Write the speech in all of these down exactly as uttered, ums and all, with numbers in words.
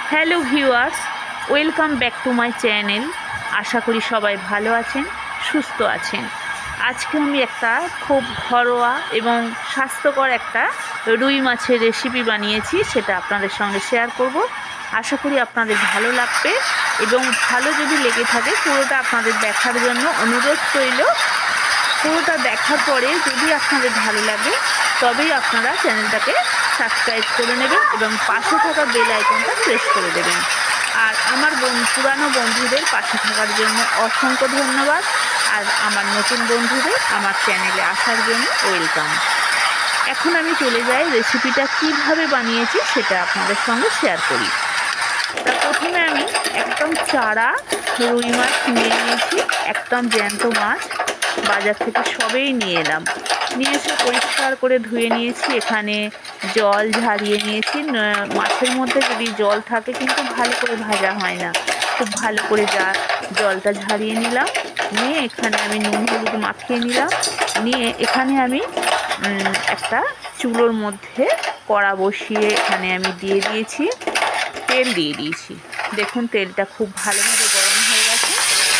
Hello viewers, welcome back to my channel. আশা করি সবাই ভালো আছেন, সুস্থ আছেন। আজকে আমি একটা খুব ঘরোয়া এবং স্বাস্থ্যকর একটা রুই মাছের রেসিপি বানিয়েছি, সেটা আপনাদের সঙ্গে শেয়ার করব। আশা করি আপনাদের ভালো লাগবে এবং ভালো যদি লেগে থাকে পুরোটা আপনাদের দেখার জন্য অনুরোধ রইল। পুরোটা দেখার পরে যদি আপনাদের ভালো লাগে তবেই আপনারা চ্যানেলটাকে সাবস্ক্রাইব করে নেবেন এবং পাশে থাকা বেল আইকনটা প্রেস করে দেবেন। আর আমার পুরানো বন্ধুদের পাশে থাকার জন্য অসংখ্য ধন্যবাদ, আর আমার নতুন বন্ধুদের আমার চ্যানেলে আসার জন্য ওয়েলকাম। এখন আমি চলে যাই রেসিপিটা কিভাবে বানিয়েছি সেটা আপনাদের সঙ্গে শেয়ার করি। তা প্রথমে আমি একদম চারা রুই মাছ নিয়ে নিয়েছি, একদম জ্যান্ত মাছ বাজার থেকে সবেই নিয়ে এলাম। নিয়ে এসে পরিষ্কার করে ধুয়ে নিয়েছি, এখানে জল ঝারিয়ে নিয়েছি। মাছের মধ্যে যদি জল থাকে কিন্তু ভালো করে ভাজা হয় না, খুব ভালো করে যা জলটা ঝারিয়ে নিলাম। নিয়ে এখানে আমি নুন হলুদ মাখিয়ে নিলাম। নিয়ে এখানে আমি একটা চুলোর মধ্যে কড়া বসিয়ে এখানে আমি দিয়ে দিয়েছি, তেল দিয়ে দিয়েছি। দেখুন তেলটা খুব ভালোভাবে গরম হয়ে গেছে।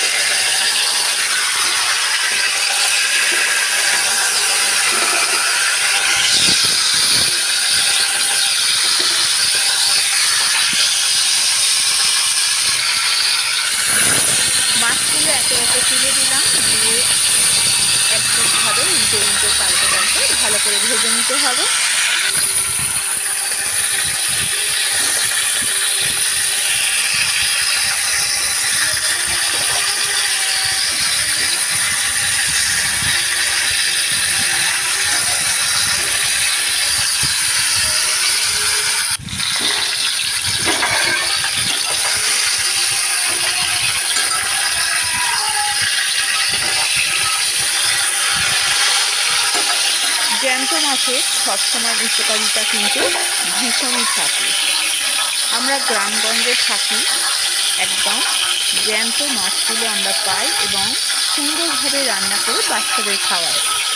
মাছগুলো একে একে তুলে দিলাম, দিয়ে একটুভাবে উল্টে উল্টে পাল্টে পাল্টে ভালো করে ভেজে নিতে হবে। জ্যান্ত মাছের সবসময় উপকারিতা কিন্তু ভীষণই থাকে। আমরা গ্রামগঞ্জে থাকি, একদম জ্যান্ত মাছগুলো আমরা পাই এবং সুন্দরভাবে রান্না করে বাচ্চাদের খাওয়াই।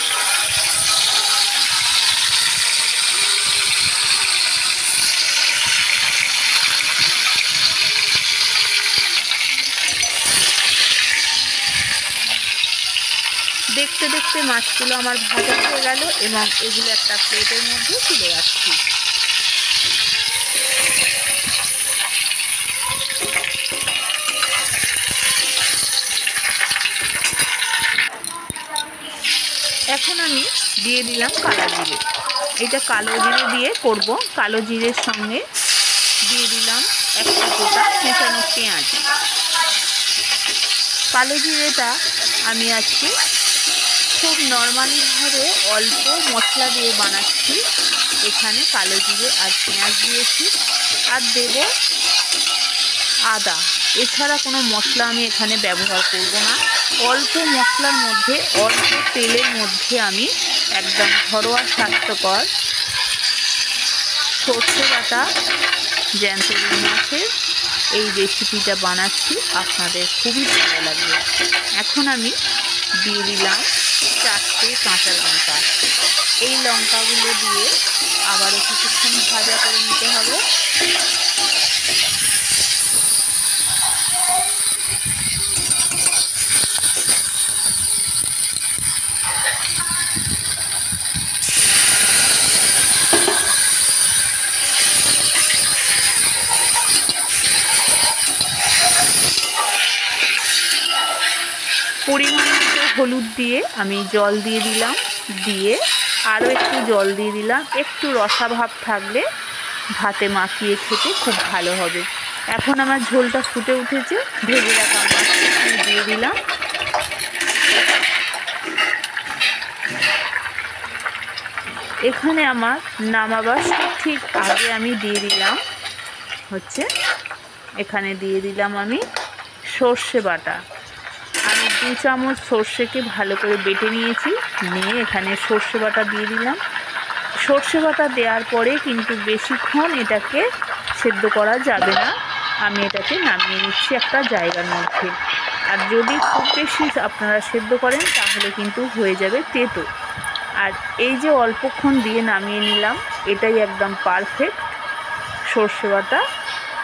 দেখতে দেখতে মাছগুলো আমার ভাজা হয়ে গেল এবং এগুলো একটা প্লেটের মধ্যে তুলে রাখছি। এখন আমি দিয়ে দিলাম কালো জিরে। এটা কালো জিরে দিয়ে করব। কালো জিরের সঙ্গে দিয়ে দিলাম একটা গোটা কুচানো পেঁয়াজ। কালো জিরেটা আমি আজকে খুব নর্মালিভাবে অল্প মশলা দিয়ে বানাচ্ছি। এখানে কালো জিরে আর পেঁয়াজ দিয়েছি, আর দেব আদা। এছাড়া কোনো মশলা আমি এখানে ব্যবহার করব না। অল্প মশলার মধ্যে অল্প তেলের মধ্যে আমি একদম ঘরোয়া স্বাস্থ্যকর সর্ষে বাটা জ্যান্ত রুই মাছের এই রেসিপিটা বানাচ্ছি, আপনাদের খুবই ভালো লাগবে। এখন আমি দিয়ে দিলাম চারটে কাঁচা লঙ্কা। এই লঙ্কাগুলো দিয়ে আবারও কিছুক্ষণ ভাজা করে নিতে হবে। পরিমাণ মতো হলুদ দিয়ে আমি জল দিয়ে দিলাম, দিয়ে আরও একটু জল দিয়ে দিলাম। একটু রসা ভাব থাকলে ভাতে মাখিয়ে খেতে খুব ভালো হবে। এখন আমার ঝোলটা ফুটে উঠেছে, ভেজে রাখা মাছটা দিয়ে দিলাম। এখানে আমার নামাবার ঠিক আগে আমি দিয়ে দিলাম হচ্ছে এখানে দিয়ে দিলাম আমি সর্ষে বাটা। আমি দু চামচ সর্ষেকে ভালো করে বেটে নিয়েছি, নিয়ে এখানে সর্ষে বাটা দিয়ে দিলাম। সর্ষে বাটা দেওয়ার পরে কিন্তু বেশিক্ষণ এটাকে সেদ্ধ করা যাবে না। আমি এটাকে নামিয়ে নিচ্ছি একটা জায়গার মধ্যে। আর যদি খুব বেশি আপনারা সেদ্ধ করেন তাহলে কিন্তু হয়ে যাবে তেতো। আর এই যে অল্পক্ষণ দিয়ে নামিয়ে নিলাম, এটাই একদম পারফেক্ট সর্ষে বাটা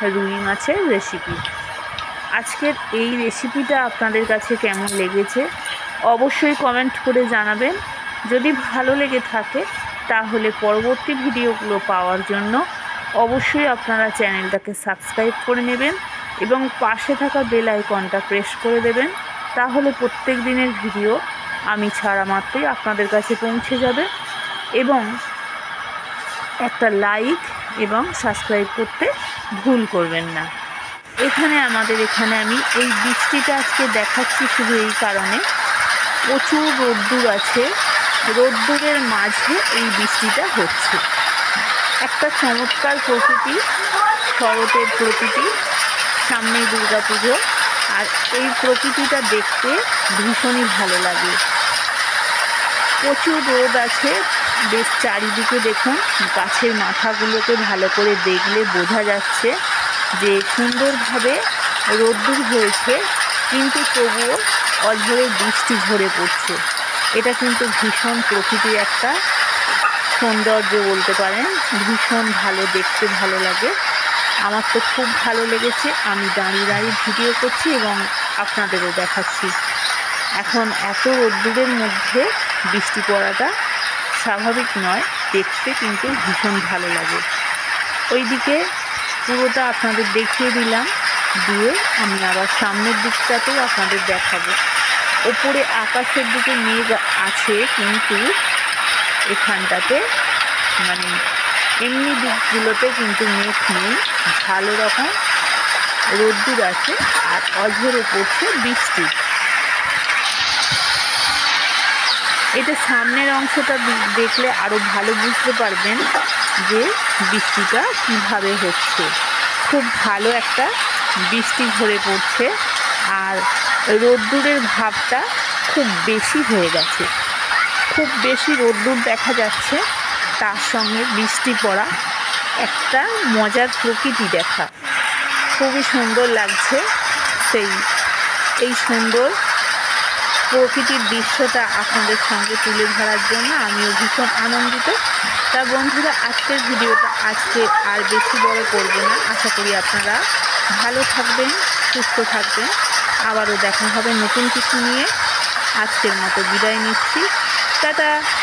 রুই মাছের রেসিপি। আজকের এই রেসিপিটা আপনাদের কাছে কেমন লেগেছে অবশ্যই কমেন্ট করে জানাবেন। যদি ভালো লেগে থাকে তাহলে পরবর্তী ভিডিওগুলো পাওয়ার জন্য অবশ্যই আপনারা চ্যানেলটাকে সাবস্ক্রাইব করে নেবেন এবং পাশে থাকা বেল আইকনটা প্রেস করে দেবেন। তাহলে প্রত্যেক দিনের ভিডিও আমি ছাড়া মাত্রই আপনাদের কাছে পৌঁছে যাবে। এবং একটা লাইক এবং সাবস্ক্রাইব করতে ভুল করবেন না। এখানে আমাদের এখানে আমি এই বৃষ্টিটা আজকে দেখাচ্ছি শুধু এই কারণে, প্রচুর রোদ্দুর আছে, রোদ্দুরের মাঝে এই বৃষ্টিটা হচ্ছে। একটা চমৎকার প্রকৃতি, শরতের প্রকৃতি, সামনেই দুর্গা পুজো, আর এই প্রকৃতিটা দেখতে ভীষণই ভালো লাগে। প্রচুর রোদ আছে, বেশ চারিদিকে দেখুন গাছের মাথাগুলোকে ভালো করে দেখলে বোঝা যাচ্ছে যে সুন্দরভাবে রোদ্দুর হয়েছে, কিন্তু তবুও অঝরে বৃষ্টি ঝরে পড়ছে। এটা কিন্তু ভীষণ প্রকৃতির একটা সৌন্দর্য বলতে পারেন, ভীষণ ভালো, দেখতে ভালো লাগে। আমার তো খুব ভালো লেগেছে। আমি দাঁড়িয়ে দাঁড়িয়ে ভিডিও করছি এবং আপনাদেরও দেখাচ্ছি। এখন এত রোদ্দুরের মধ্যে বৃষ্টি পড়াটা স্বাভাবিক নয়, দেখতে কিন্তু ভীষণ ভালো লাগে। ওইদিকে পুরোটা আপনাদের দেখিয়ে দিলাম, দিয়ে আমি আবার সামনের দিকটাতেও আপনাদের দেখাবো। ওপরে আকাশের দিকে মেঘ আছে, কিন্তু এখানটাতে মানে এমনি দিকগুলোতে কিন্তু মেঘ নেই, ভালো রকম রোদ্দুর আছে আর অঝরে পড়ছে বৃষ্টি। এটা সামনের অংশটা দেখলে আরও ভালো বুঝতে পারবেন যে বৃষ্টিটা কিভাবে হচ্ছে। খুব ভালো একটা বৃষ্টি ঝরে পড়ছে আর রোদ্দুরের ভাবটা খুব বেশি হয়ে গেছে, খুব বেশি রোদ্দুর দেখা যাচ্ছে, তার সঙ্গে বৃষ্টি পড়া, একটা মজার প্রকৃতি দেখা, খুবই সুন্দর লাগছে। সেই এই সুন্দর প্রকৃতির দৃশ্যটা আপনাদের সঙ্গে তুলে ধরার জন্য আমিও ভীষণ আনন্দিত। তা বন্ধুরা, আজকের ভিডিওটা আজকে আর বেশি বড় করব না। আশা করি আপনারা ভালো থাকবেন, সুস্থ থাকবেন। আবারও দেখা হবে নতুন কিছু নিয়ে। আজকের মতো বিদায় নিচ্ছি, টাটা।